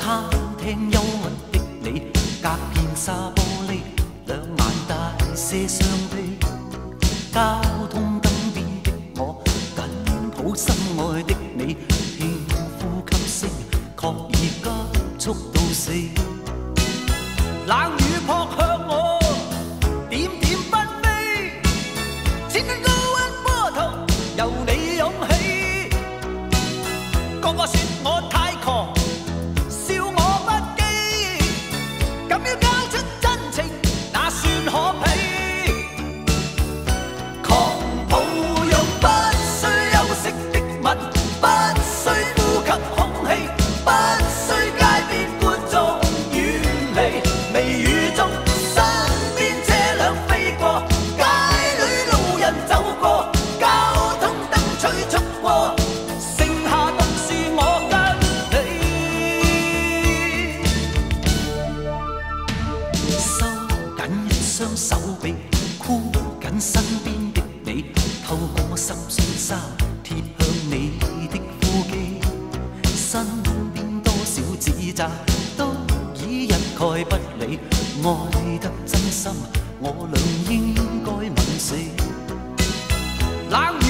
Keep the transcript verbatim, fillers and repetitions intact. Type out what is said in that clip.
餐廳憂鬱的你，隔片紗玻璃，兩眼大些傷悲。交通燈邊的我，緊抱心愛的你，輕呼吸聲，確已急速到死。冷雨撲向我，點點紛飛，千斤高溫波濤由你湧起。個個說我太狂，笑我不羈，敢於交出真情，那算可鄙？狂抱擁不需休息的吻，不需呼吸空氣，不需街邊觀眾遠離。微雨中，身邊車輛飛過，街裏路人走過，交通燈催促過，剩下獨是我跟你。收緊一雙手臂，箍緊身邊的你，透過濕碎衫貼向你的呼肌，身邊多少指責都已一概不理，愛得真心，我倆應該吻死。冷